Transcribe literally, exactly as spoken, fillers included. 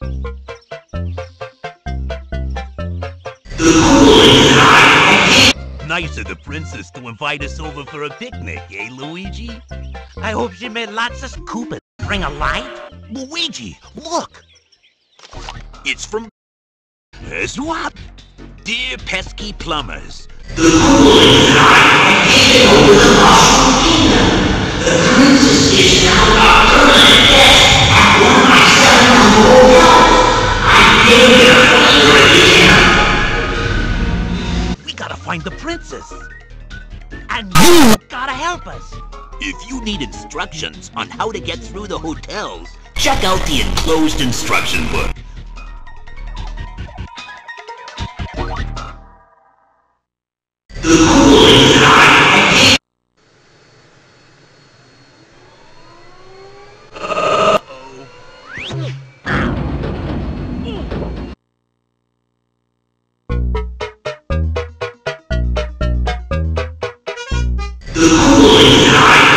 Nice of the princess to invite us over for a picnic, eh, Luigi? I hope she made lots of scoop. Bring a light? Luigi, look! It's from... Guess what? Dear pesky plumbers, the Kool-Aid and I have taken over the Mushroom Kingdom. The princess is now our permanent guest at one of my seven hotels. I'm giving her a dinner. We gotta find the princess. And you gotta help us. If you need instructions on how to get through the hotels, check out the enclosed instruction book. The Kool-Aid and I have... Uh-oh. The Kool-Aid and I